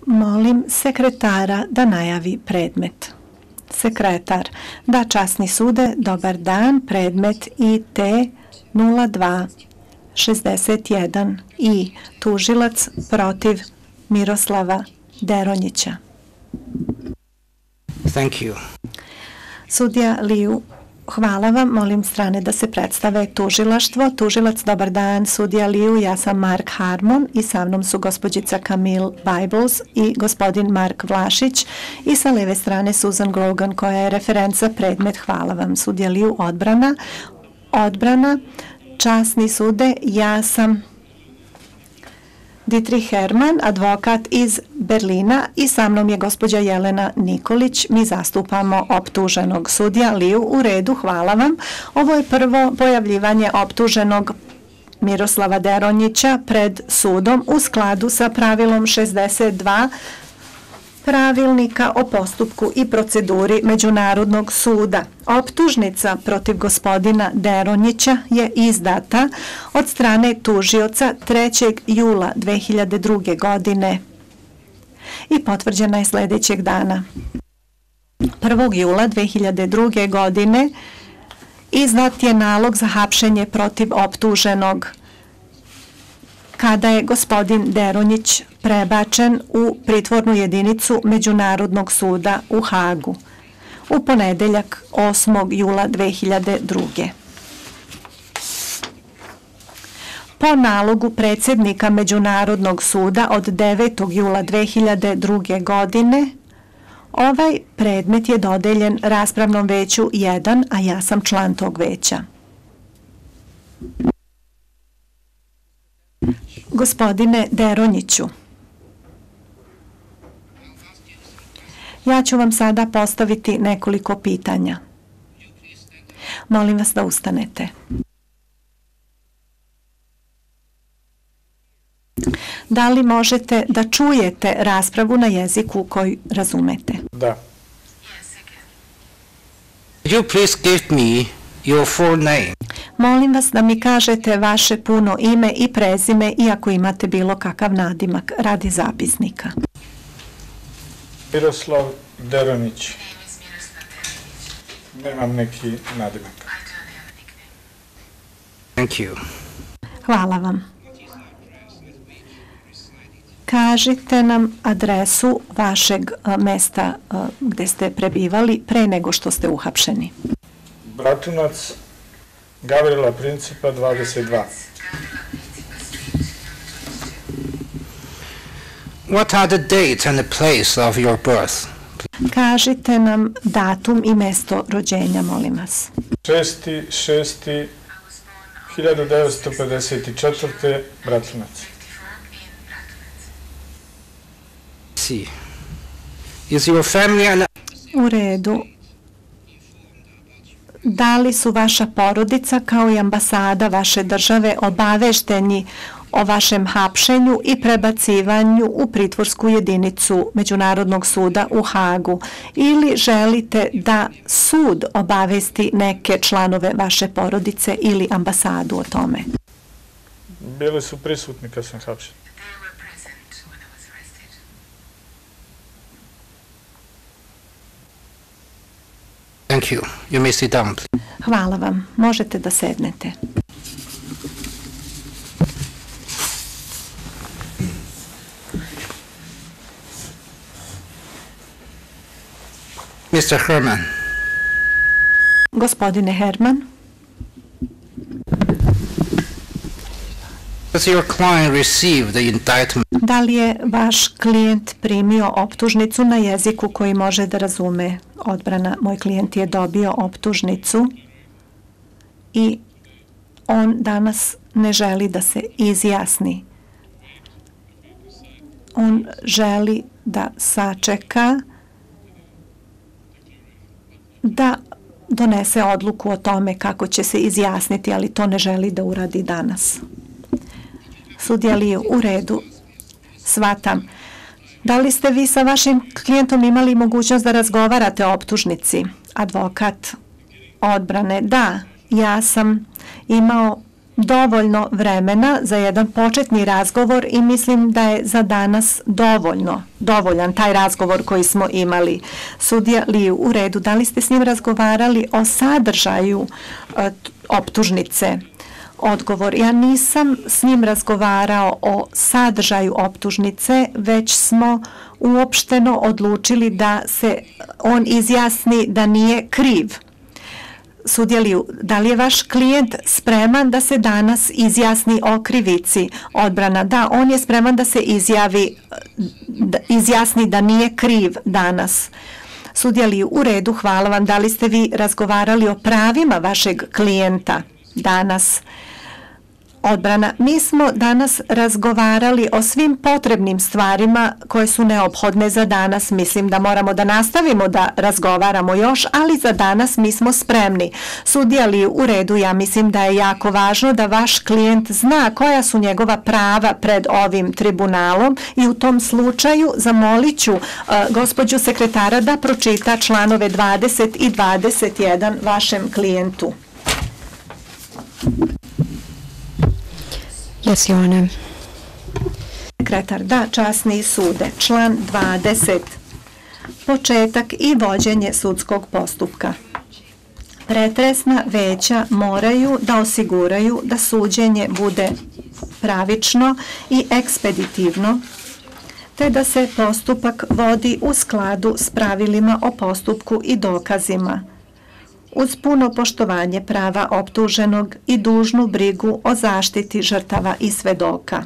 Molim sekretara da najavi predmet. Sekretar: da, časni sude, dobar dan, predmet IT 0261 i tužilac protiv Miroslava Deronjića. Thank you. Sudija Liu: hvala vam, molim strane da se predstave. Tužilaštvo: tužilac, dobar dan, sudija Liu, ja sam Mark Harmon i sa mnom su gospođica Camille Bibles i gospodin Mark Vlašić i sa leve strane Susan Grogan koja je referent za predmet. Hvala vam. Sudija Liu: odbrana, časni sude, ja sam Dietrich Herman, advokat iz Berlina i sa mnom je gospođa Jelena Nikolić. Mi zastupamo optuženog. Sudija Liu: u redu, hvala vam. Ovo je prvo pojavljivanje optuženog Miroslava Deronjića pred sudom u skladu sa pravilom 62 Pravilnika o postupku i proceduri Međunarodnog suda. Optužnica protiv gospodina Deronjića je izdata od strane tužioca 3. jula 2002. godine i potvrđena je sljedećeg dana. 1. jula 2002. godine izdat je nalog za hapšenje protiv optuženog kada je gospodin Deronjić prebačen u pritvornu jedinicu Međunarodnog suda u Hagu u ponedeljak 8. jula 2002. Po nalogu predsjednika Međunarodnog suda od 9. jula 2002. godine ovaj predmet je dodeljen raspravnom veću 1, a ja sam član tog veća. Gospodine Deronjiću, ja ću vam sada postaviti nekoliko pitanja. Molim vas da ustanete. Da li možete da čujete raspravu na jeziku koji razumete? Da. Could you please give me your full name? Molim vas da mi kažete vaše puno ime i prezime i ako imate bilo kakav nadimak radi zapisnika. Miroslav Deronjić. Nemam neki nadimak. Thank you. Hvala vam. Kažite nam adresu vašeg mesta gde ste prebivali pre nego što ste uhapšeni. Bratunac, Gavrila Principa 22. What are the date and the place of your birth? Kažite nam datum i mesto rođenja, molim vas. 6.6.1954. Bratunac. See. Is your family U redu. Da li su vaša porodica kao i ambasada vaše države obavešteni o vašem hapšenju i prebacivanju u pritvorsku jedinicu Međunarodnog suda u Hagu ili želite da sud obavesti neke članove vaše porodice ili ambasadu o tome? Bili su prisutni kad sam hapšen. Thank you. You may sit down, please. Hvala vam. Možete da sednete. Mr. Herman. Gospodine Herman, Does your client receive the indictment? da li je vaš klijent primio optužnicu na jeziku koji može da razume? Odbrana: moj klijent je dobio optužnicu i on danas ne želi da se izjasni. On želi da sačeka da donese odluku o tome kako će se izjasniti, ali to ne želi da uradi danas. Sudija Liu: u redu, shvatam. Da li ste vi sa vašim klijentom imali mogućnost da razgovarate o optužnici? Advokat odbrane: da, ja sam imao dovoljno vremena za jedan početni razgovor i mislim da je za danas dovoljan taj razgovor koji smo imali. Sudija Liu, u redu, da li ste s njim razgovarali o sadržaju optužnice? Odgovor, ja nisam s njim razgovarao o sadržaju optužnice, već smo uopšteno odlučili da se on izjasni da nije kriv. Sudija Liu, da li je vaš klijent spreman da se danas izjasni o krivici? Odbrana, da, on je spreman da se izjasni da nije kriv danas. Sudija Liu, u redu, hvala vam. Da li ste vi razgovarali o pravima vašeg klijenta danas? Odbrana, mi smo danas razgovarali o svim potrebnim stvarima koje su neophodne za danas. Mislim da moramo da nastavimo da razgovaramo još, ali za danas mi smo spremni. Sudija Liu, u redu, ja mislim da je jako važno da vaš klijent zna koja su njegova prava pred ovim tribunalom i u tom slučaju zamolit ću gospođu sekretara da pročita članove 20 i 21 vašem klijentu. Yes, Your Honor. Sekretar, da, časni sude. Član 20. Početak i vođenje sudskog postupka. Pretresna veća moraju da osiguraju da suđenje bude pravično i ekspeditivno, te da se postupak vodi u skladu s pravilima o postupku i dokazima, uz puno poštovanje prava optuženog i dužnu brigu o zaštiti žrtava i svedoka.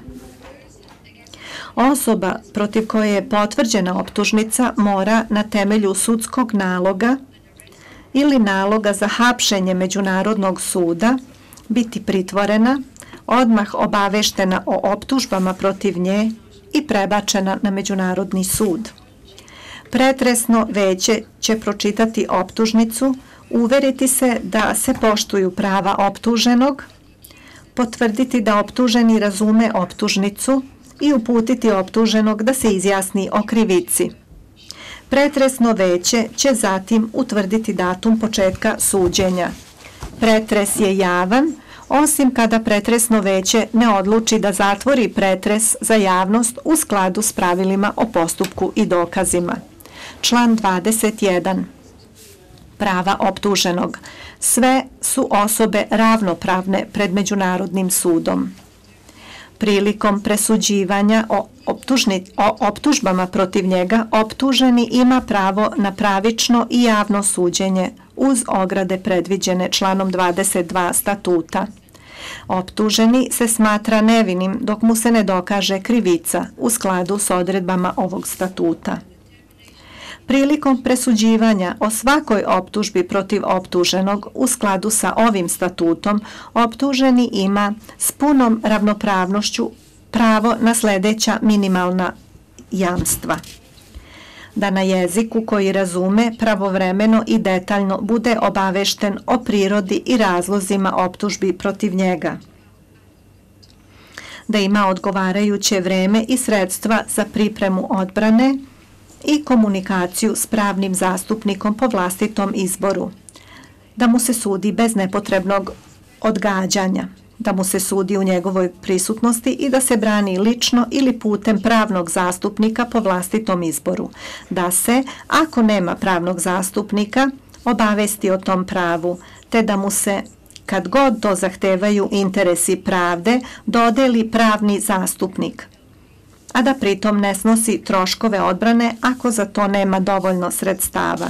Osoba protiv koje je potvrđena optužnica mora na temelju sudskog naloga ili naloga za hapšenje Međunarodnog suda biti pritvorena, odmah obaveštena o optužbama protiv nje i prebačena na Međunarodni sud. Pretresno veće će pročitati optužnicu, uveriti se da se poštuju prava optuženog, potvrditi da optuženi razume optužnicu i uputiti optuženog da se izjasni o krivici. Pretresno veće će zatim utvrditi datum početka suđenja. Pretres je javan, osim kada pretresno veće ne odluči da zatvori pretres za javnost u skladu s pravilima o postupku i dokazima. Član 21. Prava optuženog. Sve su osobe ravnopravne pred Međunarodnim sudom. Prilikom presuđivanja o optužbama protiv njega, optuženi ima pravo na pravično i javno suđenje uz ograde predviđene članom 22 statuta. Optuženi se smatra nevinim dok mu se ne dokaže krivica u skladu s odredbama ovog statuta. Prilikom presuđivanja o svakoj optužbi protiv optuženog u skladu sa ovim statutom, optuženi ima s punom ravnopravnošću pravo na sljedeća minimalna jamstva. Da na jeziku koji razume pravovremeno i detaljno bude obavešten o prirodi i razlozima optužbi protiv njega. Da ima odgovarajuće vreme i sredstva za pripremu odbrane i komunikaciju s pravnim zastupnikom po vlastitom izboru. Da mu se sudi bez nepotrebnog odgađanja. Da mu se sudi u njegovoj prisutnosti i da se brani lično ili putem pravnog zastupnika po vlastitom izboru. Da se, ako nema pravnog zastupnika, obavesti o tom pravu, te da mu se, kad god to zahtevaju interesi pravde, dodeli pravni zastupnik, a da pritom ne snosi troškove odbrane ako za to nema dovoljno sredstava.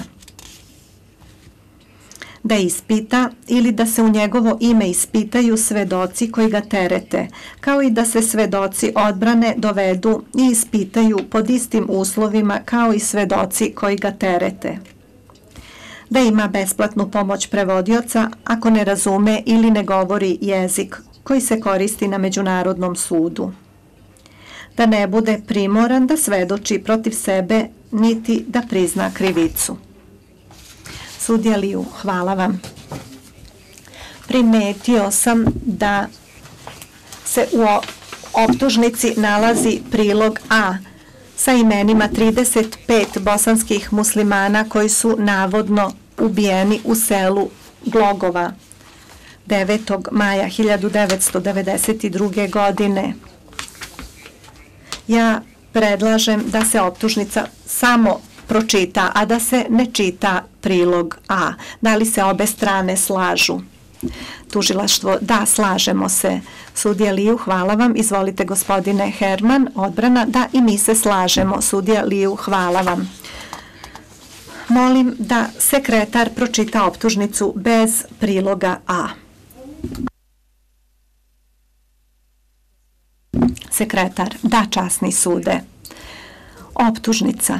Da ispita ili da se u njegovo ime ispitaju svedoci koji ga terete, kao i da se svedoci odbrane dovedu i ispitaju pod istim uslovima kao i svedoci koji ga terete. Da ima besplatnu pomoć prevodioca ako ne razume ili ne govori jezik koji se koristi na Međunarodnom sudu. Da ne bude primoran da svedoči protiv sebe niti da prizna krivicu. Sudija Liu, hvala vam. Primetio sam da se u optužnici nalazi prilog A sa imenima 35 bosanskih muslimana koji su navodno ubijeni u selu Glogova. 9. maja 1992. godine. Ja predlažem da se optužnica samo pročita, a da se ne čita prilog A. Da li se obe strane slažu? Tužilaštvo, da, slažemo se. Sudija Liu, hvala vam. Izvolite, gospodine Herman. Odbrana, da, i mi se slažemo. Sudija Liu, hvala vam. Molim da sekretar pročita optužnicu bez priloga A. Sekretar, da, časni sude. Optužnica.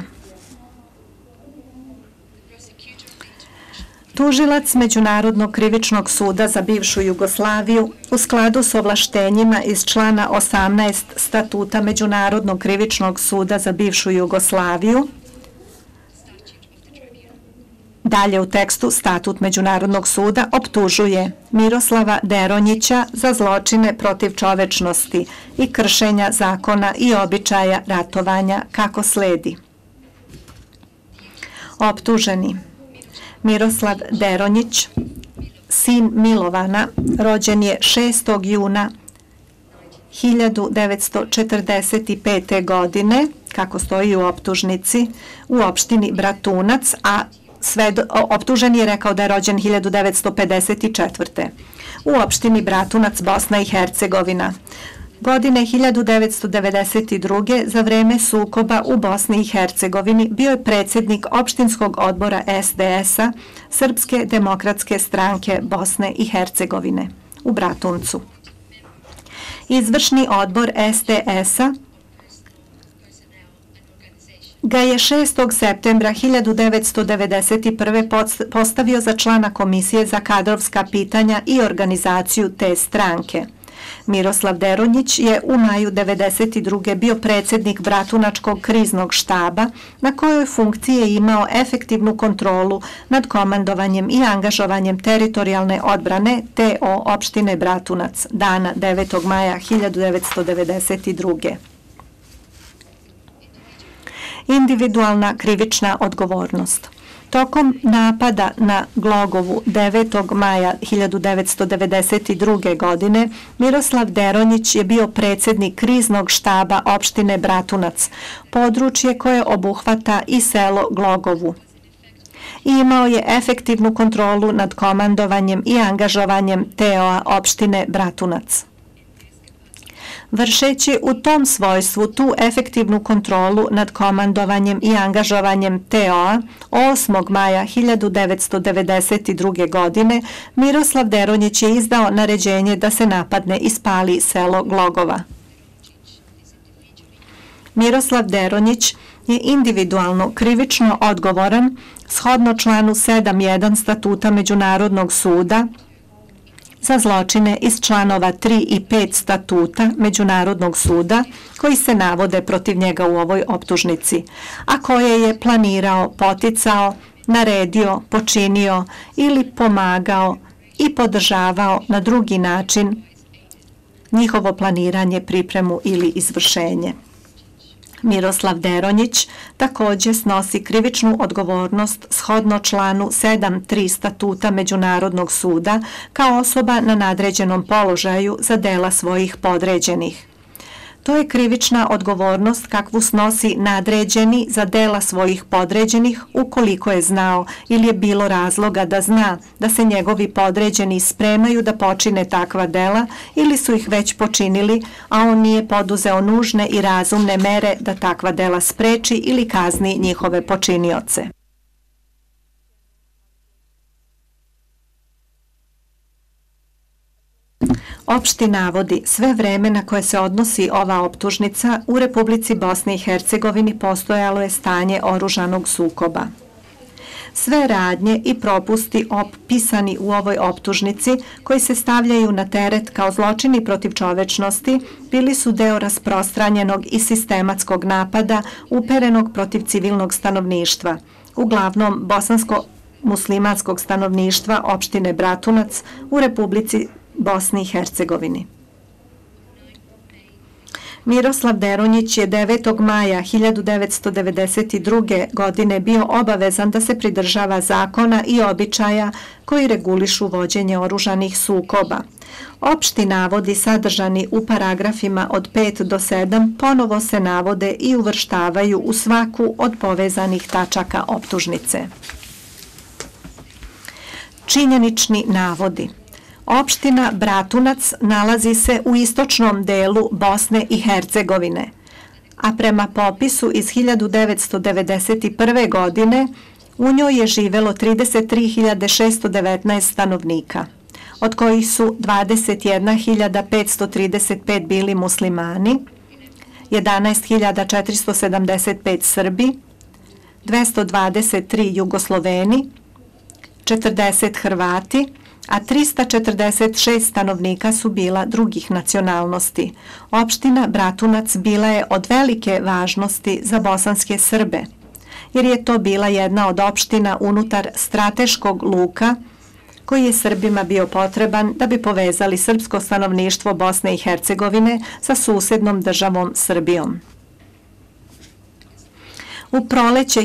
Tužilac Međunarodnog krivičnog suda za bivšu Jugoslaviju u skladu s ovlaštenjima iz člana 18 Statuta Međunarodnog krivičnog suda za bivšu Jugoslaviju. Dalje u tekstu Statut Međunarodnog suda optužuje Miroslava Deronjića za zločine protiv čovečnosti i kršenja zakona i običaja ratovanja kako sledi. Optuženi Miroslav Deronjić, sin Milovana, rođen je 6. juna 1945. godine, kako stoji u optužnici, u opštini Bratunac, a optuženi je rekao da je rođen 1954. u opštini Bratunac, Bosna i Hercegovina. Godine 1992. za vreme sukoba u Bosni i Hercegovini bio je predsjednik opštinskog odbora SDS-a Srpske demokratske stranke Bosne i Hercegovine u Bratuncu. Izvršni odbor SDS-a ga je 6. septembra 1991. postavio za člana Komisije za kadrovska pitanja i organizaciju te stranke. Miroslav Deronjić je u maju 1992. bio predsjednik Bratunačkog kriznog štaba, na kojoj funkciji je imao efektivnu kontrolu nad komandovanjem i angažovanjem teritorijalne odbrane TO opštine Bratunac dana 9. maja 1992. Individualna krivična odgovornost. Tokom napada na Glogovu 9. maja 1992. godine Miroslav Deronjić je bio predsjednik kriznog štaba opštine Bratunac, područje koje obuhvata i selo Glogovu. Imao je efektivnu kontrolu nad komandovanjem i angažovanjem TO opštine Bratunac. Vršeći u tom svojstvu tu efektivnu kontrolu nad komandovanjem i angažovanjem TO-a 8. maja 1992. godine Miroslav Deronjić je izdao naređenje da se napadne i spali selo Glogova. Miroslav Deronjić je individualno krivično odgovoran shodno članu 7.1 Statuta Međunarodnog suda za zločine iz članova 3 i 5 Statuta Međunarodnog suda koji se navode protiv njega u ovoj optužnici, a koje je planirao, poticao, naredio, počinio ili pomagao i podržavao na drugi način njihovo planiranje, pripremu ili izvršenje. Miroslav Deronjić također snosi krivičnu odgovornost shodno članu 7.3 Statuta Međunarodnog suda kao osoba na nadređenom položaju za dela svojih podređenih. To je krivična odgovornost kakvu snosi nadređeni za dela svojih podređenih ukoliko je znao ili je bilo razloga da zna da se njegovi podređeni spremaju da počine takva dela ili su ih već počinili, a on nije poduzeo nužne i razumne mere da takva dela spreči ili kazni njihove počinioce. Opšti navodi, sve vreme na koje se odnosi ova optužnica u Republici Bosne i Hercegovini postojalo je stanje oružanog sukoba. Sve radnje i propusti opisani u ovoj optužnici koji se stavljaju na teret kao zločini protiv čovečnosti bili su deo rasprostranjenog i sistematskog napada uperenog protiv civilnog stanovništva, uglavnom bosansko-muslimanskog stanovništva opštine Bratunac u Republici Bosni i Hercegovini. Miroslav Deronjić je 9. maja 1992. godine bio obavezan da se pridržava zakona i običaja koji regulišu vođenje oružanih sukoba. Opšti navodi sadržani u paragrafima od 5 do 7 ponovo se navode i uvrštavaju u svaku od povezanih tačaka optužnice. Činjenični navodi. Opština Bratunac nalazi se u istočnom delu Bosne i Hercegovine, a prema popisu iz 1991. godine u njoj je živelo 33.619 stanovnika, od kojih su 21.535 bili muslimani, 11.475 Srbi, 223 Jugosloveni, 40 Hrvati, a 346 stanovnika su bila drugih nacionalnosti. Opština Bratunac bila je od velike važnosti za bosanske Srbe, jer je to bila jedna od opština unutar strateškog luka koji je Srbima bio potreban da bi povezali srpsko stanovništvo Bosne i Hercegovine sa susednom državom Srbijom. U proleće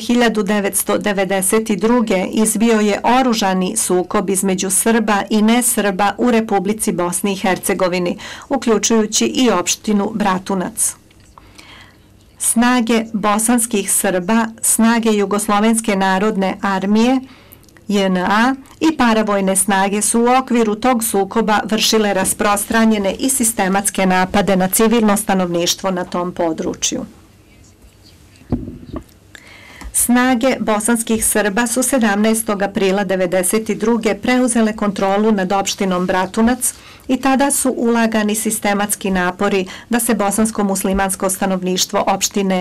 1992. izbio je oružani sukob između Srba i nesrba u Republici Bosni i Hercegovini, uključujući i opštinu Bratunac. Snage bosanskih Srba, snage Jugoslovenske narodne armije, JNA i paravojne snage su u okviru tog sukoba vršile rasprostranjene i sistematske napade na civilno stanovništvo na tom području. Snage bosanskih Srba su 17. aprila 1992. preuzele kontrolu nad opštinom Bratunac i tada su ulagani sistematski napori da se bosansko-muslimansko stanovništvo opštine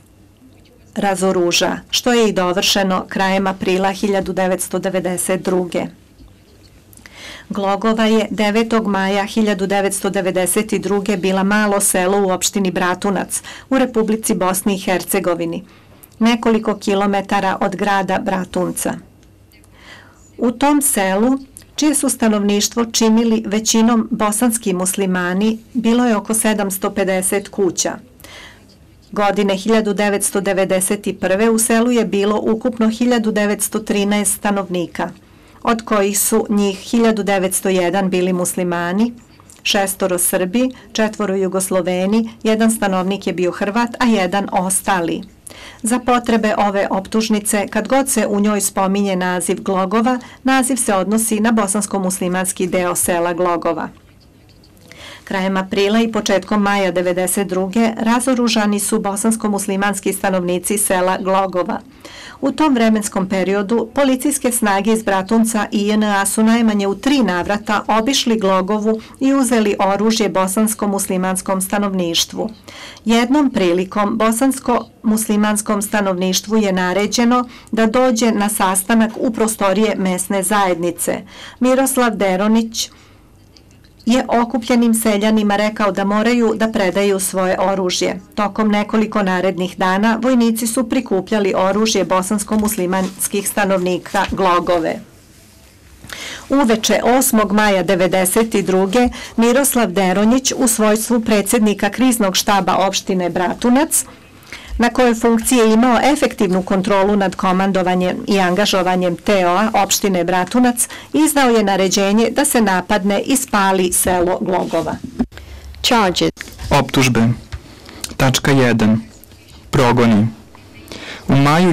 razoruža, što je i dovršeno krajem aprila 1992. Glogova je 9. maja 1992. bila malo selo u opštini Bratunac u Republici Bosni i Hercegovini, nekoliko kilometara od grada Bratunca. U tom selu, čije su stanovništvo činili većinom bosanski muslimani, bilo je oko 750 kuća. Godine 1991. u selu je bilo ukupno 1913 stanovnika, od kojih su njih 1901 bili muslimani, 6 Srbi, 4 Jugosloveni, 1 stanovnik je bio Hrvat, a 1 ostali. Za potrebe ove optužnice, kad god se u njoj spominje naziv Glogova, naziv se odnosi na bosansko-muslimanski deo sela Glogova. Krajem aprila i početkom maja 1992. razoružani su bosansko-muslimanski stanovnici sela Glogova. U tom vremenskom periodu policijske snage iz Bratunca i JNA su najmanje u 3 navrata obišli Glogovu i uzeli oružje bosansko-muslimanskom stanovništvu. Jednom prilikom bosansko-muslimanskom stanovništvu je naređeno da dođe na sastanak u prostorije mesne zajednice. Miroslav Deronjić je okupljenim seljanima rekao da moraju da predaju svoje oružje. Tokom nekoliko narednih dana vojnici su prikupljali oružje bosansko-muslimanskih stanovnika Glogove. Uveče 8. maja 1992. Miroslav Deronjić u svojstvu predsjednika kriznog štaba opštine Bratunac, na kojoj funkciji je imao efektivnu kontrolu nad komandovanjem i angažovanjem TO-a opštine Bratunac, izdao je naređenje da se napadne i spali selo Glogova. Optužbe. Tačka 1. Progoni. U maju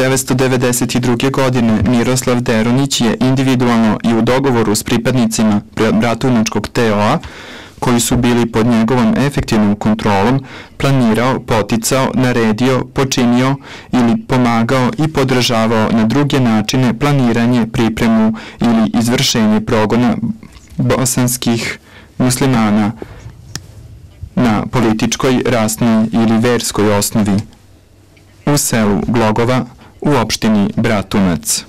1992. godine Miroslav Deronjić je individualno i u dogovoru s pripadnicima Bratunačkog TO-a, koji su bili pod njegovom efektivnom kontrolom, planirao, poticao, naredio, počinio ili pomagao i podržavao na druge načine planiranje, pripremu ili izvršenje progona bosanskih muslimana na političkoj, rasnoj ili verskoj osnovi u selu Glogova u opštini Bratunac.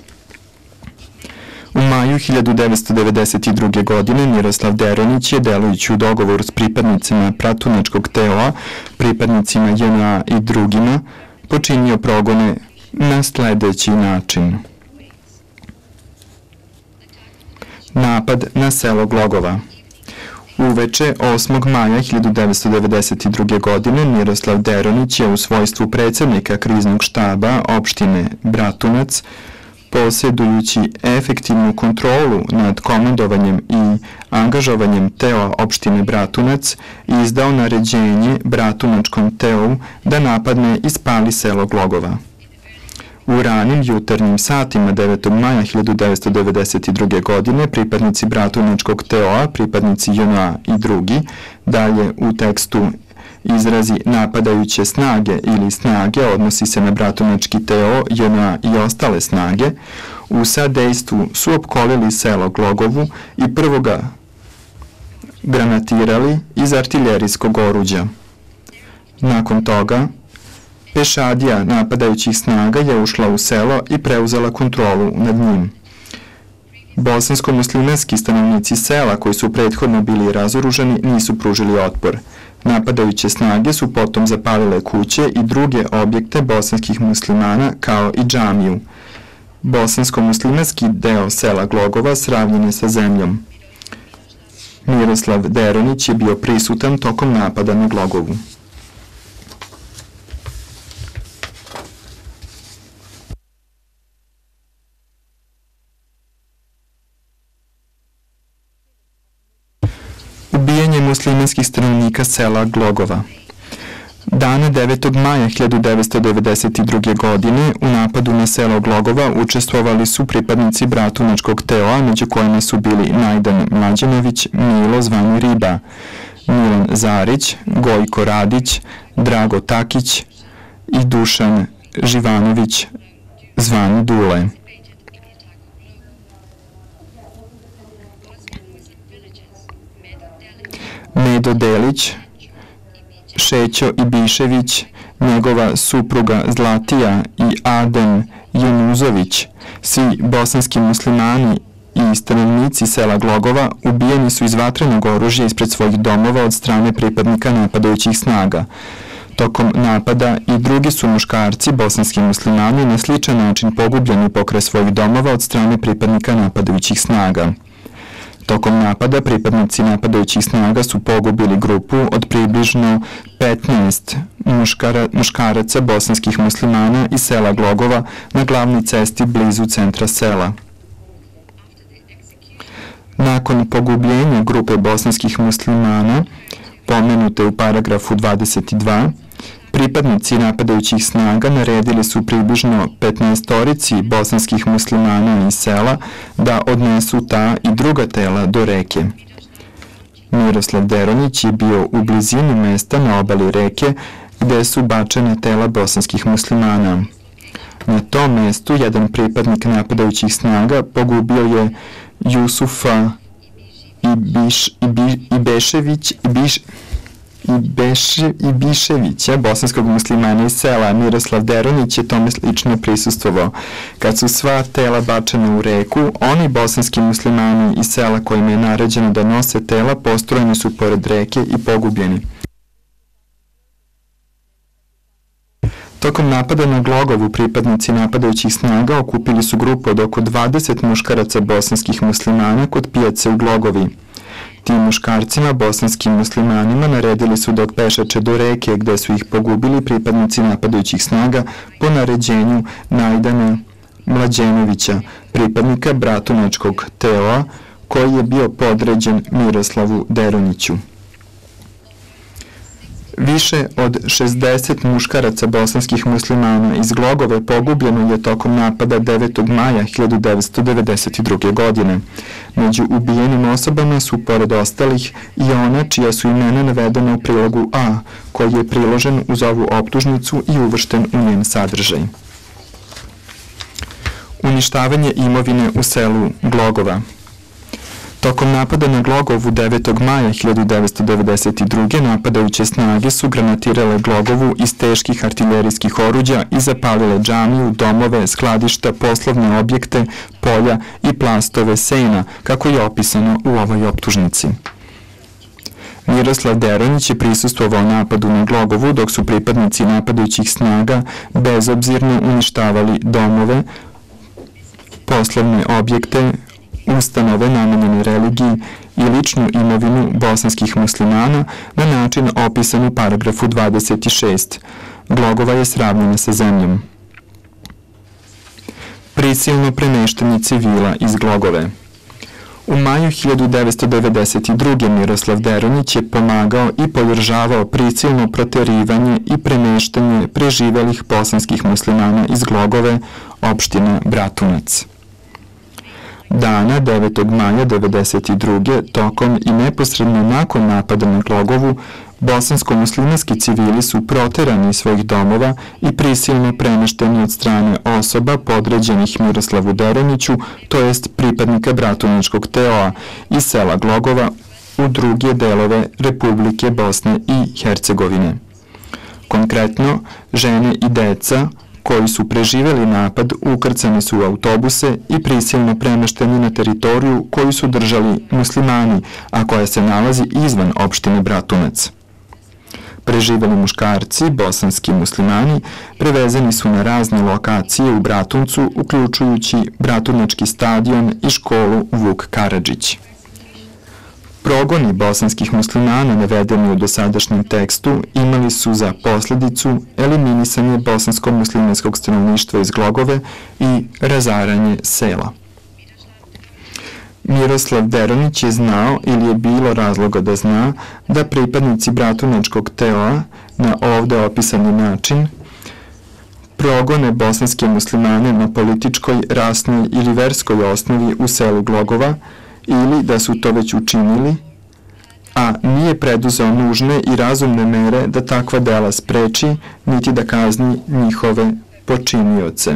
U maju 1992. godine Miroslav Deronjić je, delujući u dogovoru s pripadnicima Bratunačkog TO-a, pripadnicima JNA i drugima, počinio progone na sledeći način. Napad na selo Glogova. Uveče 8. maja 1992. godine Miroslav Deronić je u svojstvu predsjednika kriznog štaba opštine Bratunac, posjedujući efektivnu kontrolu nad komandovanjem i angažovanjem TEO opštine Bratunac, izdao naređenje Bratunačkom TEO da napadne i spali selo Glogova. U ranim jutarnjim satima 9. maja 1992. godine pripadnici Bratunačkog TEO-a, pripadnici JNA i drugi, dalje u tekstu izrazi napadajuće snage ili snage odnosi se na Bratunački TEO, JNA i ostale snage, u sadejstvu su opkolili selo Glogovu i prvo ga granatirali iz artiljerijskog oruđa. Nakon toga, pešadija napadajućih snaga je ušla u selo i preuzela kontrolu nad njim. Bosansko-muslimanski stanovnici sela koji su prethodno bili razoružani nisu pružili otpor. Napadajuće snage su potom zapalile kuće i druge objekte bosanskih muslimana kao i džamiju. Bosansko-muslimanski deo sela Glogova sravnjen je sa zemljom. Miroslav Deronić je bio prisutan tokom napada na Glogovu. Ubijanje muslimanskih stanovnika sela Glogova. Dana 9. maja 1992. godine u napadu na selo Glogova učestvovali su pripadnici Bratunačkog TEO-a, među kojima su bili Najdan Mlađanović, Milo zvani Riba, Milan Zarić, Gojko Radić, Drago Takić i Dušan Živanović zvani Dule. Medo Delić, Šećo Ibišević, njegova supruga Zlatija i Adem Junuzović, svi bosanski muslimani i stanovnici sela Glogova ubijeni su iz vatrenog oružja ispred svojih domova od strane pripadnika napadajućih snaga. Tokom napada i drugi su muškarci, bosanski muslimani, na sličan način pogubljeni pokraj svojih domova od strane pripadnika napadajućih snaga. Tokom napada pripadnici napadajućih snaga su pogubili grupu od približno 15 muškaraca bosanskih muslimana iz sela Glogova na glavnoj cesti blizu centra sela. Nakon pogubljenja grupe bosanskih muslimana, pomenute u paragrafu 22, pripadnici napadajućih snaga naredili su približno 15-torici bosanskih muslimana iz sela da odnesu ta i druga tela do reke. Miroslav Deronić je bio u blizini mesta na obali reke gde su bačena tela bosanskih muslimana. Na tom mestu jedan pripadnik napadajućih snaga pogubio je Jusufa Ibiševića, bosanskog muslimana iz sela. Miroslav Deronić je tome lično prisustvovao. Kad su sva tela bačena u reku, oni bosanski muslimani iz sela kojima je naređeno da nose tela postrojeni su pored reke i pogubljeni. Tokom napada na Glogovu pripadnici napadajućih snaga okupili su grupu od oko 20 muškaraca bosanskih muslimana kod pijace u Glogovi. Tim muškarcima, bosanskim muslimanima, naredili su da otpešače do reke gde su ih pogubili pripadnici napadajućih snaga po naređenju Najdana Mlađenovića, pripadnika Bratunačkog TEO-a, koji je bio podređen Miroslavu Deroniću. Više od 60 muškaraca bosanskih muslimana iz Glogove pogubljeno je tokom napada 9. maja 1992. godine. Među ubijenim osobama su, pored ostalih, i ona čija su imena navedena u prilogu A, koji je priložen uz ovu optužnicu i uvršten u njen sadržaj. Uništavanje imovine u selu Glogova. Tokom napada na Glogovu 9. maja 1992. napadajuće snage su granatirale Glogovu iz teških artiljerijskih oruđa i zapalile džamiju, domove, skladišta, poslovne objekte, polja i plastove sena, kako je opisano u ovoj optužnici. Miroslav Deronić je prisustvovao napadu na Glogovu dok su pripadnici napadajućih snaga bezobzirno uništavali domove, poslovne objekte, ustanove namenjene religiji i ličnu imovinu bosanskih muslimana na način opisan u paragrafu 26. Glogova je sravnjena sa zemljom. Prisilno premeštanje civila iz Glogove. U maju 1992. Miroslav Deronić je pomagao i podržavao prisilno proterivanje i premeštanje preživelih bosanskih muslimana iz Glogove, opština Bratunac. Dana 9. maja 1992. tokom i neposredno nakon napada na Glogovu, bosansko-muslimanski civili su proterani iz svojih domova i prisilno premešteni od strane osoba podređenih Miroslavu Deroniću, to jest pripadnika Bratunačkog TO-a iz sela Glogova u druge delove Republike Bosne i Hercegovine. Konkretno, žene i deca koji su preživeli napad ukrcani su u autobuse i prisilno premešteni na teritoriju koju su držali muslimani, a koja se nalazi izvan opštine Bratunac. Preživeli muškarci, bosanski muslimani, prevezeni su na razne lokacije u Bratuncu, uključujući Bratunački stadion i školu Vuk Karadžić. Progoni bosanskih muslimana navedeni u dosadašnjem tekstu imali su za posledicu eliminisanje bosansko-muslimanskog stanovništva iz Glogove i razaranje sela. Miroslav Deronić je znao ili je bilo razloga da zna da pripadnici Bratunačkog TO-a na ovde opisani način progone bosanske muslimane na političkoj, rasnoj ili verskoj osnovi u selu Glogova ili da su to već učinili, a nije preduzeo nužne i razumne mere da takva dela spreči, niti da kazni njihove počinioce.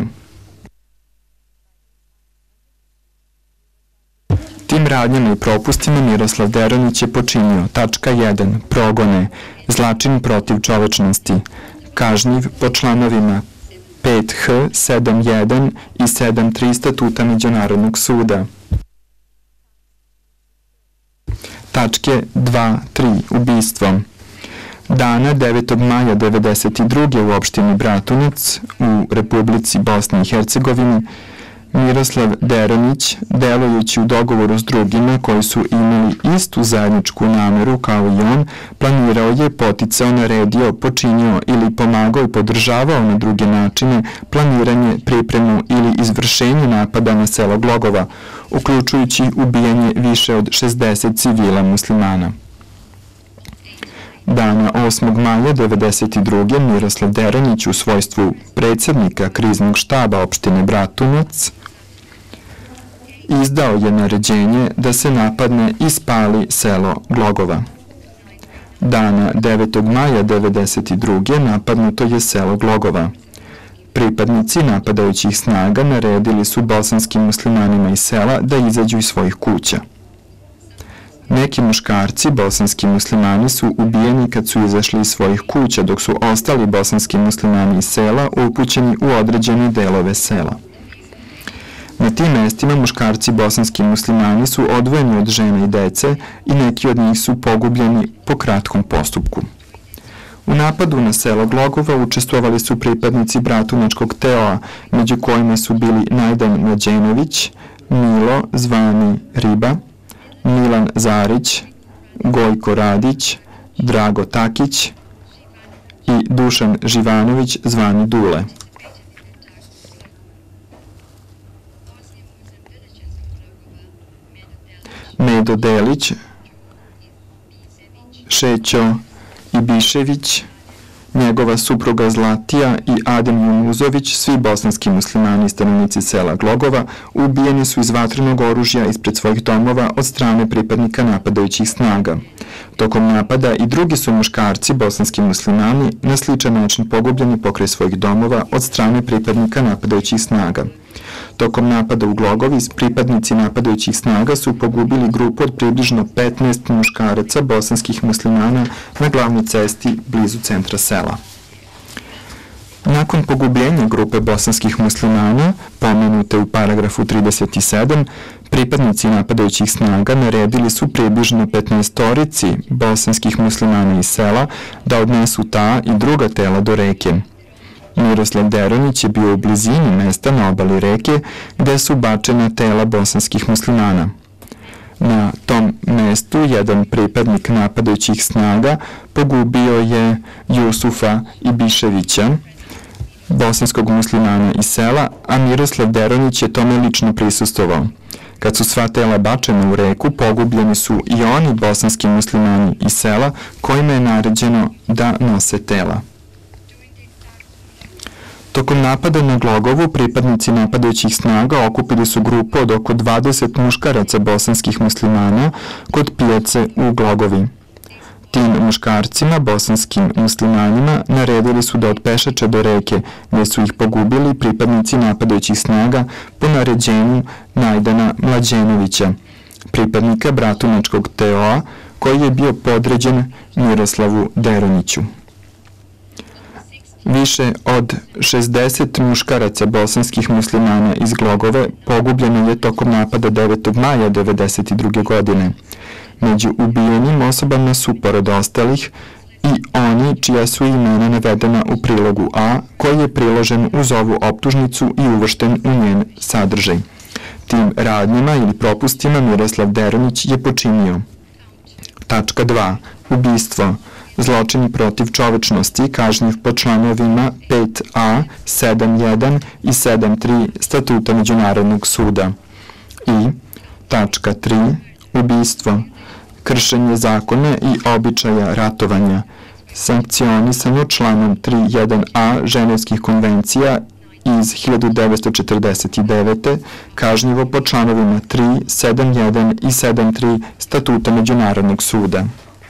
Tim radnjama i propustima Miroslav Deronić je počinio tačka 1. Progone, zlačin protiv čovečnosti, kažnjiv po članovima 5H, 7.1 i 7.3 statuta Međunarodnog suda. Tačke 2, 3. Ubistvo. Dana 9. maja 1992. u opštini Bratunac u Republici Bosne i Hercegovine Miroslav Deronić, delujući u dogovoru s drugima koji su imali istu zajedničku nameru kao i on, planirao je, poticao, naredio, počinio ili pomagao i podržavao na druge načine planiranje, pripremu ili izvršenje napada na selo Glogova, uključujući ubijanje više od 60 civila muslimana. Dana 8. maja 1992. Miroslav Deronić u svojstvu predsjednika kriznog štaba opštine Bratunac izdao je naređenje da se napadne i spali selo Glogova. Dana 9. maja 1992. napadnuto je selo Glogova. Pripadnici napadajućih snaga naredili su bosanskim muslimanima iz sela da izađu iz svojih kuća. Neki muškarci, bosanski muslimani, su ubijeni kad su izašli iz svojih kuća, dok su ostali bosanski muslimani iz sela upućeni u određene delove sela. Na tim mestima muškarci bosanski muslimani su odvojeni od žena i dece i neki od njih su pogubljeni po kratkom postupku. U napadu na selo Glogova učestvovali su pripadnici Bratunačkog TO-a, među kojima su bili Najdan Mlađenović, Milo zvani Riba, Milan Zarić, Gojko Radić, Drago Takić i Dušan Živanović zvani Dule. Medo Delić, Šećo Ibišević, njegova supruga Zlatija i Adem Junuzović, svi bosanski muslimani i stanovnici sela Glogova, ubijeni su iz vatrenog oružja ispred svojih domova od strane pripadnika napadajućih snaga. Tokom napada i drugi su muškarci, bosanski muslimani, na sličan način pogubljeni pokraj svojih domova od strane pripadnika napadajućih snaga. Tokom napada u Glogovi, pripadnici napadajućih snaga su pogubili grupu od približno 15 muškaraca bosanskih muslimana na glavnoj cesti blizu centra sela. Nakon pogubljenja grupe bosanskih muslimana, pomenute u paragrafu 37, pripadnici napadajućih snaga naredili su približno 15-torici bosanskih muslimana iz sela da odnesu ta i druga tela do reke. Miroslav Deronić je bio u blizini mesta na obali reke gde su bačena tela bosanskih muslimana. Na tom mestu jedan pripadnik napadajućih snaga pogubio je Jusufa Ibiševića, bosanskog muslimana iz sela, a Miroslav Deronić je tome lično prisustvovao. Kad su sva tela bačena u reku, pogubljeni su i oni bosanski muslimani iz sela kojima je naređeno da nose tela. Tokom napada na Glogovu, pripadnici napadajućih snaga okupili su grupu od oko 20 muškaraca bosanskih muslimana kod pijace u Glogovi. Tim muškarcima, bosanskim muslimanima, naredili su da otpešače do reke, gde su ih pogubili pripadnici napadajućih snaga po naređenju Najdana Mlađenovića, pripadnika bratunačkog TO-a, koji je bio podređen Miroslavu Deroniću. Više od 60 muškaraca bosanskih muslimana iz Glogove pogubljeno je tokom napada 9. maja 1992. godine. Među ubijenim osobama su, pored ostalih, i oni čija su imena navedena u prilogu A, koji je priložen uz ovu optužnicu i uvršten u njen sadržaj. Tim radnjama ili propustima Miroslav Deronić je počinio: tačka 2. Ubistvo. Zločini protiv čovečnosti kažnjiv po članovima 5a, 7.1 i 7.3 Statuta Međunarodnog suda. I tačka 3. Ubistvo. Kršenje zakona i običaja ratovanja, sankcionisano članom 3.1a Ženevskih konvencija iz 1949. kažnjivo po članovima 3, 7.1 i 7.3 Statuta Međunarodnog suda.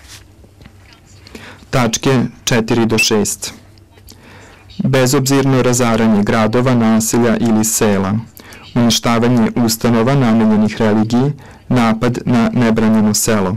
Tačke 4 do 6. Bezobzirno razaranje gradova, naselja ili sela, uništavanje ustanova namenjenih religiji, napad na nebranjeno selo.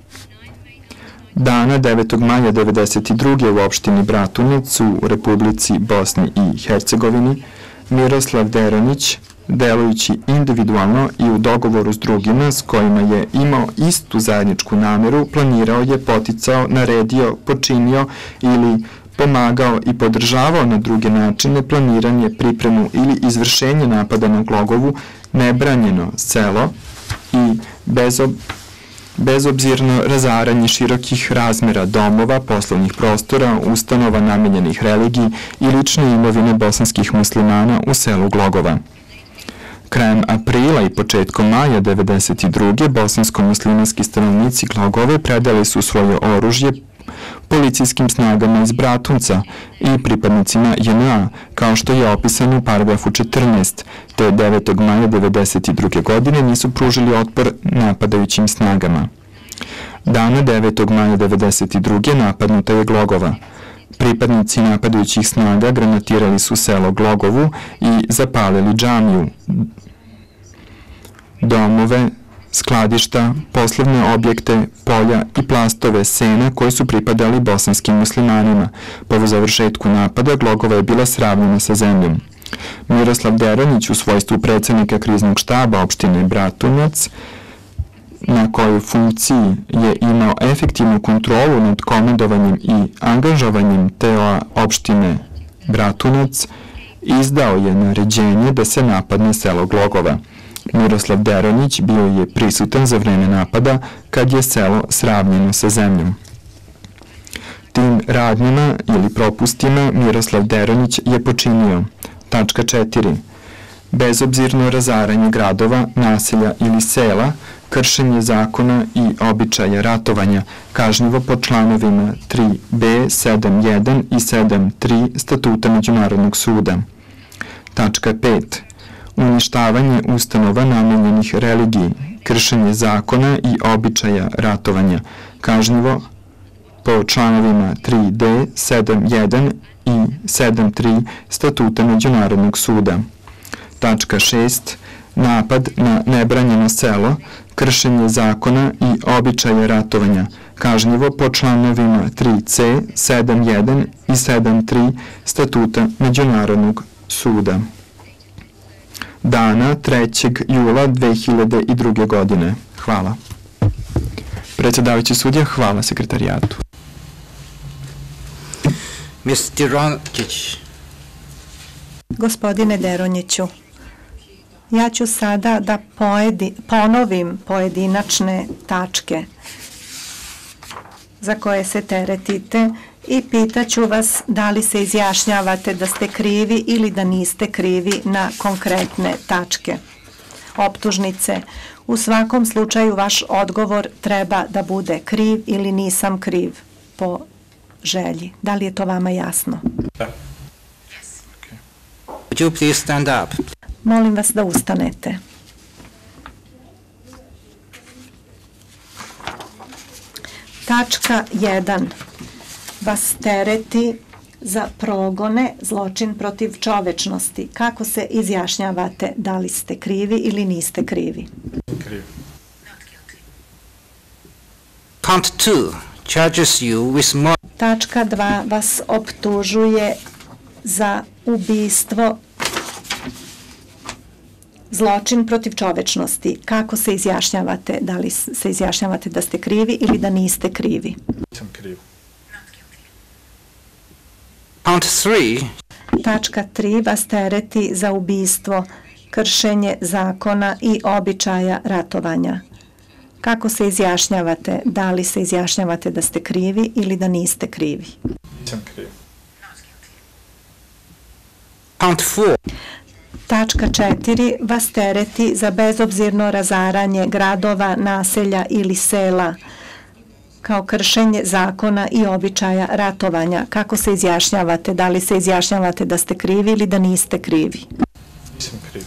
Dana 9. maja 1992. u opštini Bratunac u Republici Bosni i Hercegovini, Miroslav Deronić, delujući individualno i u dogovoru s drugima s kojima je imao istu zajedničku nameru, planirao je, poticao, naredio, počinio ili pomagao i podržavao na druge načine planiranje, pripremu ili izvršenje napada na Glogovu, nebranjeno selo i bezobzirno razaranje širokih razmera domova, poslovnih prostora, ustanova namenjenih religiji i lične imovine bosanskih muslimana u selu Glogova. Krajem aprila i početkom maja 1992. bosansko-muslimanski stanovnici Glogove predali su svoje oružje policijskim snagama iz Bratunca i pripadnicima JNA, kao što je opisano u paragrafu 14, te 9. maja 1992. godine nisu pružili otpor napadajućim snagama. Dana 9. maja 1992. napadnuta je Glogova. Pripadnici napadajućih snaga granatirali su selo Glogovu i zapalili džamiju, domove, skladišta, poslovne objekte, polja i plastove sena koji su pripadali bosanskim muslimanima. Po završetku napada Glogova je bila sravnjena sa zemljom. Miroslav Deronić u svojstvu predsednika kriznog štaba opštine Bratunac, na kojoj funkciji je imao efektivnu kontrolu nad komandovanjem i angažovanjem TO opštine Bratunac, izdao je naređenje da se napadne selo Glogova. Miroslav Deronić bio je prisutan za vreme napada kad je selo sravnjeno sa zemljom. Tim radnjama ili propustima Miroslav Deronić je počinio: tačka 4. Bezobzirno razaranje gradova, naselja ili sela, kršenje zakona i običaja ratovanja, kažnjivo po članovima 3b, 7.1 i 7.3 Statuta Međunarodnog suda. Tačka 5. Uništavanje ustanova namenjenih religiji, kršenje zakona i običaja ratovanja, kažnjivo po članovima 3d, 7.1 i 7.3 Statuta Međunarodnog suda. Tačka 6. Napad na nebranjeno selo, kršenje zakona i običaja ratovanja, kažnjivo po članovima 3c, 7.1 i 7.3 Statuta Međunarodnog suda. Dana 3. jula 2002. godine. Hvala. Predsjedavajući sudija, hvala sekretarijatu. Mr. Rončić. Gospodine Deronjiću, ja ću sada da ponovim pojedinačne tačke za koje se teretite i pitaću vas da li se izjašnjavate da ste krivi ili da niste krivi na konkretne tačke optužnice. U svakom slučaju vaš odgovor treba da bude kriv ili nisam kriv po želji. Da li je to vama jasno? Da. Would you please stand up? Molim vas da ustanete. Tačka 1. Vas tereti za progone, zločin protiv čovečnosti. Kako se izjašnjavate da li ste krivi ili niste krivi? Kriv. Count 2 charges you with more. Tačka 2 vas optužuje za ubistvo, zločin protiv čovečnosti. Kako se izjašnjavate? Da li se izjašnjavate da ste krivi ili da niste krivi? Nisam kriv. Count 3. Tačka 3 vas tereti za ubistvo, kršenje zakona i običaja ratovanja. Kako se izjašnjavate? Da li se izjašnjavate da ste krivi ili da niste krivi? Nisam kriv. Count 4. Tačka 4 vas tereti za bezobzirno razaranje gradova, naselja ili sela, kao kršenje zakona i običaja ratovanja. Kako se izjašnjavate? Da li se izjašnjavate da ste krivi ili da niste krivi? Nisam kriv.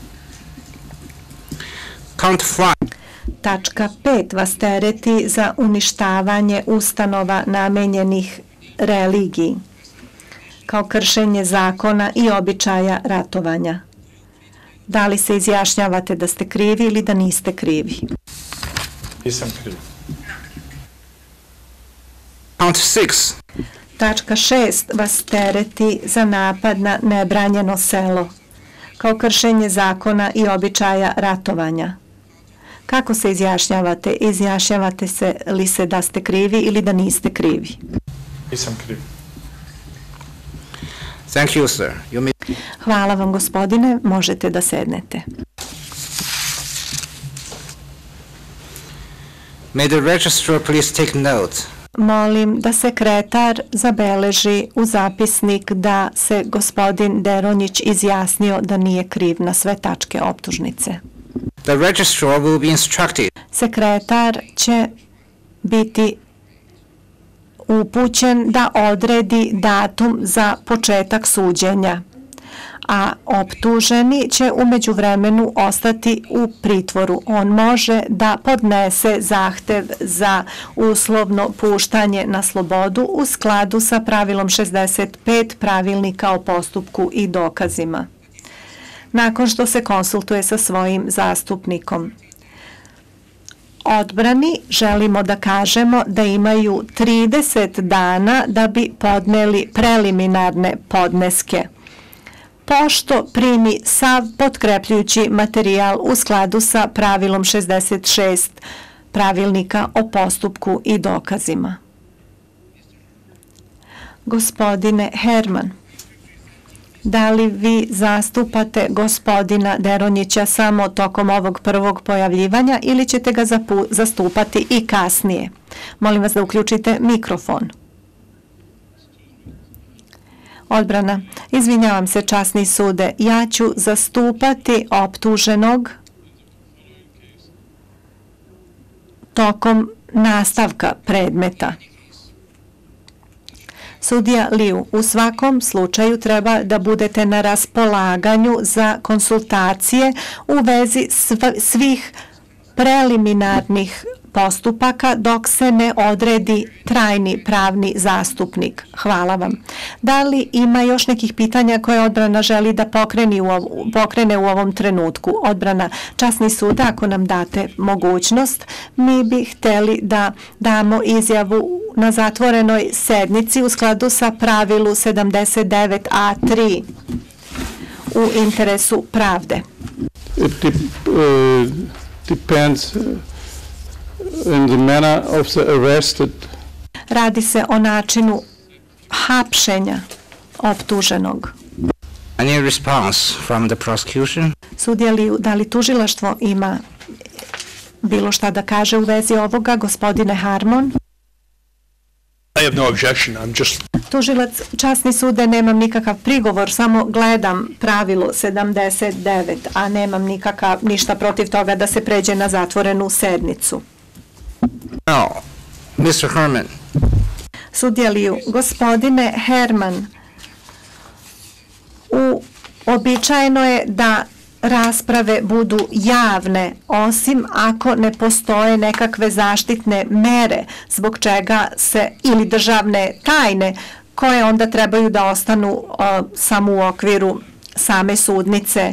Count 5. Tačka 5 vas tereti za uništavanje ustanova namenjenih religiji, kao kršenje zakona i običaja ratovanja. Da li se izjašnjavate da ste krivi ili da niste krivi? Nisam kriv. Count 6. Tačka 6 vas tereti za napad na nebranjeno selo, kao kršenje zakona i običaja ratovanja. Kako se izjašnjavate? Izjašnjavate se li se da ste krivi ili da niste krivi? Nisam kriv. Thank you, sir. You may... Hvala vam, gospodine. Možete da sednete. May the registrar please take note. Molim da sekretar zabeleži u zapisnik da se gospodin Deronjić izjasnio da nije kriv na sve tačke optužnice. The registrar will be instructed. Sekretar će biti upućen da odredi datum za početak suđenja, a optuženi će u međuvremenu ostati u pritvoru. On može da podnese zahtev za uslovno puštanje na slobodu u skladu sa pravilom 65 pravilnika o postupku i dokazima, nakon što se konsultuje sa svojim zastupnikom. Odbrani želimo da kažemo da imaju 30 dana da bi podneli preliminarne podneske, pošto primi sav potkrepljujući materijal u skladu sa pravilom 66 pravilnika o postupku i dokazima. Gospodine Herman, da li vi zastupate gospodina Deronjića samo tokom ovog prvog pojavljivanja ili ćete ga zastupati i kasnije? Molim vas da uključite mikrofon. Odbrana, izvinjavam se, časni sude, ja ću zastupati optuženog tokom nastavka predmeta. Sudija Liu, u svakom slučaju treba da budete na raspolaganju za konsultacije u vezi svih preliminarnih postupaka dok se ne odredi trajni pravni zastupnik. Hvala vam. Da li ima još nekih pitanja koje odbrana želi da pokrene u ovom trenutku? Odbrana, časni sud, ako nam date mogućnost, mi bi hteli da damo izjavu na zatvorenoj sednici u skladu sa pravilu 79a3 u interesu pravde. It depends in the manner of the arrested. Radi se o načinu hapšenja optuženog. Any response from the prosecution? Sudija Liu, da li tužilaštvo ima bilo šta da kaže u vezi ovoga, gospodine Harmon? I have no objection. I'm just Tužilac, časni sude, nemam nikakav prigovor, samo gledam pravilo 79, a nemam ništa protiv toga da se pređe na zatvorenu sednicu. No. Mr. Herman. Sudija Liu, gospodine Herman, uobičajeno je da rasprave budu javne, osim ako ne postoje nekakve zaštitne mere zbog čega se, ili državne tajne, koje onda trebaju da ostanu samo u okviru same sudnice.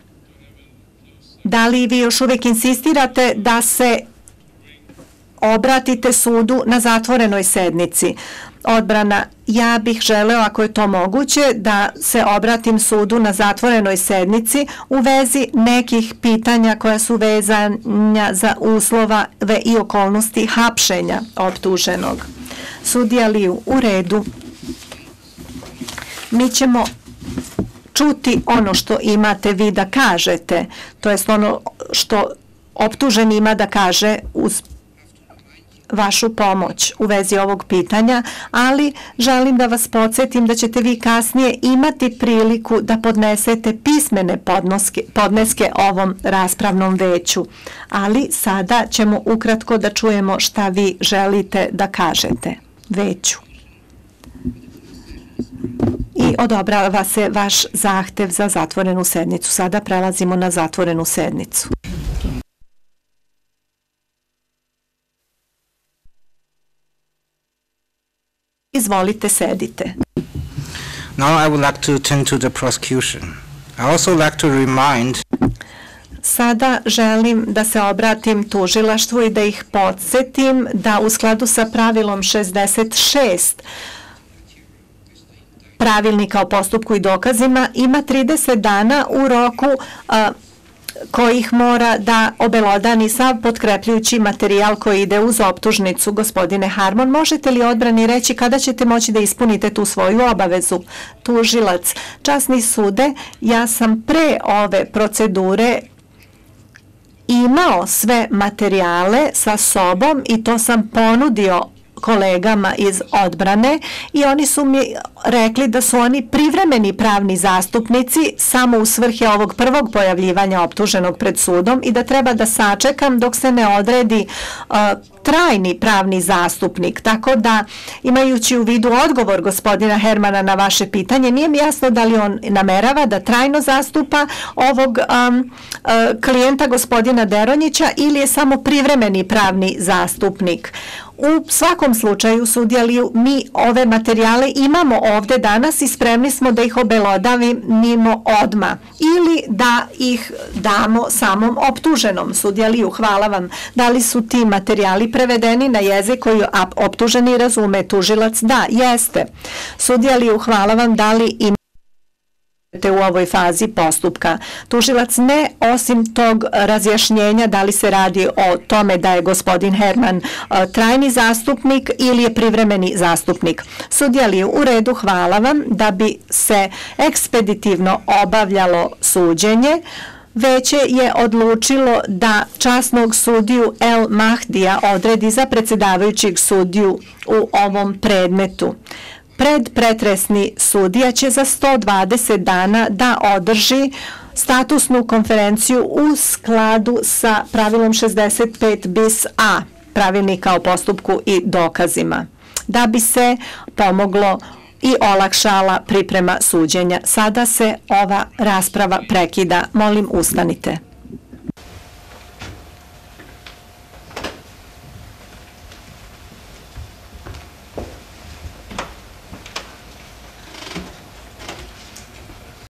Da li vi još uvijek insistirate da se obratite sudu na zatvorenoj sednici? Odbrana, ja bih želeo, ako je to moguće, da se obratim sudu na zatvorenoj sednici u vezi nekih pitanja koja su vezanja za uslove i okolnosti hapšenja optuženog. Sudija Liu, u redu. Mi ćemo čuti ono što imate vi da kažete, to jest ono što optuženi ima da kaže uz vašu pomoć u vezi ovog pitanja, ali želim da vas podsjetim da ćete vi kasnije imati priliku da podnesete pismene podneske ovom raspravnom veću. Ali sada ćemo ukratko da čujemo šta vi želite da kažete veću. I odobrava se vaš zahtev za zatvorenu sednicu. Sada prelazimo na zatvorenu sednicu. Izvolite, sedite. Now I would like to turn to the prosecution. I also like to remind Sada želim da se obratim tužilaštvu i da ih podsjetim da u skladu sa pravilom 66 pravilnika o postupku i dokazima ima 30 dana u roku kojih mora da obelodani sav potkrepljujući materijal koji ide uz optužnicu. Gospodine Harmon, možete li odbrani reći kada ćete moći da ispunite tu svoju obavezu? Tužilac, časni sude, ja sam pre ove procedure imao sve materijale sa sobom i to sam ponudio kolegama iz odbrane i oni su mi rekli da su oni privremeni pravni zastupnici samo u svrhe ovog prvog pojavljivanja optuženog pred sudom i da treba da sačekam dok se ne odredi trajni pravni zastupnik. Tako da, imajući u vidu odgovor gospodina Hermana na vaše pitanje, nije mi jasno da li on namerava da trajno zastupa ovog klijenta gospodina Deronjića ili je samo privremeni pravni zastupnik. U svakom slučaju, sudija Liu, mi ove materijale imamo ovde danas i spremni smo da ih obelodavimo odmah ili da ih damo samom optuženom. Sudija Liu, hvala vam. Da li su ti materijali prevedeni na jezik koji optuženi razume? Tužilac, da, jeste. Sudija Liu, hvala vam. Da li imate u ovoj fazi postupka? Tužilac, ne, osim tog razjašnjenja da li se radi o tome da je gospodin Herman trajni zastupnik ili je privremeni zastupnik. Sudija Liu, u redu, hvala vam. Da bi se ekspeditivno obavljalo suđenje, Veće je odlučilo da časnog sudiju El Mahdija odredi za predsjedavajućeg sudiju u ovom predmetu. Predpretresni sudija će za 120 dana da održi statusnu konferenciju u skladu sa pravilom 65 bis A pravilnika o postupku i dokazima, da bi se pomoglo i olakšala priprema suđenja. Sada se ova rasprava prekida. Molim, ustanite.